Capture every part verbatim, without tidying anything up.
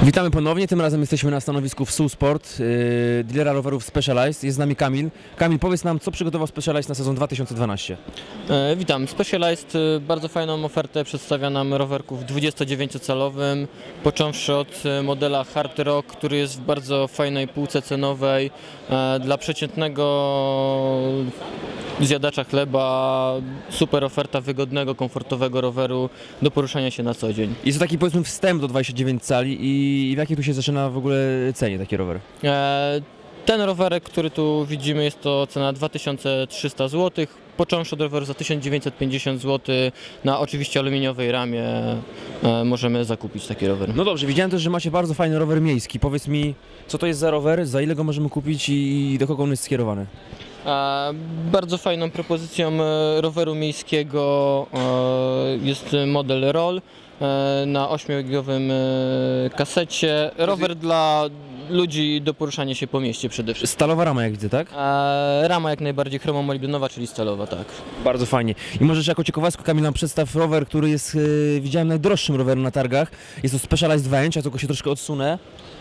Witamy ponownie, tym razem jesteśmy na stanowisku w Susport, yy, dealera rowerów Specialized. Jest z nami Kamil. Kamil, powiedz nam, co przygotował Specialized na sezon dwa tysiące dwanaście? E, witam. Specialized e, bardzo fajną ofertę przedstawia nam rowerków dwudziestodziewięciocalowym, począwszy od e, modela Hard Rock, który jest w bardzo fajnej półce cenowej. E, dla przeciętnego zjadacza chleba super oferta wygodnego, komfortowego roweru do poruszania się na co dzień. Jest to taki, powiedzmy, wstęp do dwudziestu dziewięciu cali i w jakiej tu się zaczyna w ogóle cenie taki rower? E, ten rowerek, który tu widzimy, jest to cena dwa tysiące trzysta złotych, począwszy od roweru za tysiąc dziewięćset pięćdziesiąt złotych, na oczywiście aluminiowej ramie e, możemy zakupić taki rower. No dobrze, widziałem też, że macie bardzo fajny rower miejski. Powiedz mi, co to jest za rower, za ile go możemy kupić i do kogo on jest skierowany? E, bardzo fajną propozycją e, roweru miejskiego e, jest model Roll e, na ośmiogigowym e, kasecie. Rower dla ludzi do poruszania się po mieście przede wszystkim. Stalowa rama, jak widzę, tak? E, rama jak najbardziej chromomolibdenowa, czyli stalowa, tak. Bardzo fajnie. I możesz jako ciekawostkę, Kamil, nam przedstaw rower, który jest, yy, widziałem, najdroższym rowerem na targach. Jest to Specialized Venge, ja tylko się troszkę odsunę.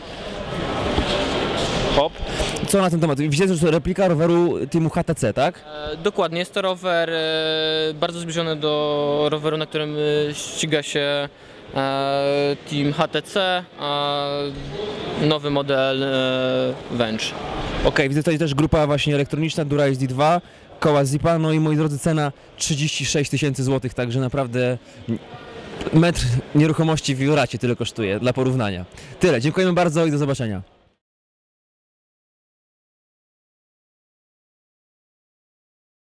Hop. Co na ten temat? Widzę, że to replika roweru teamu H T C, tak? E, dokładnie, jest to rower e, bardzo zbliżony do roweru, na którym e, ściga się e, team H T C, a nowy model e, Venge. Ok, widzę tutaj też grupa właśnie elektroniczna, Dura-S D dwa, koła Zipa, no i moi drodzy, cena trzydzieści sześć tysięcy złotych, także naprawdę metr nieruchomości w Juracie tyle kosztuje, dla porównania. Tyle, dziękujemy bardzo i do zobaczenia.